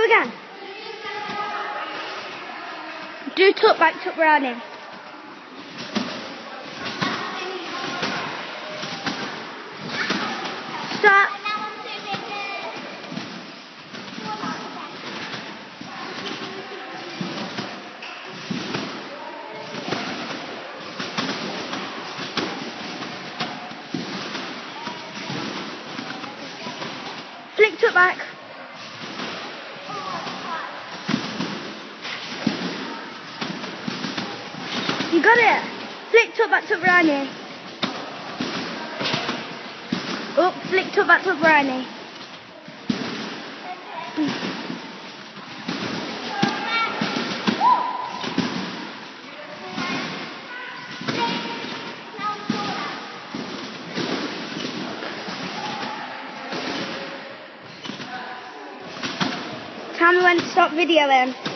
Go again. Do tuck back, tuck running. Stop. Flick tuck back. You got it. Flick tuck back, tuck running. Oh, flick tuck back, tuck running. Tell me when to stop videoing.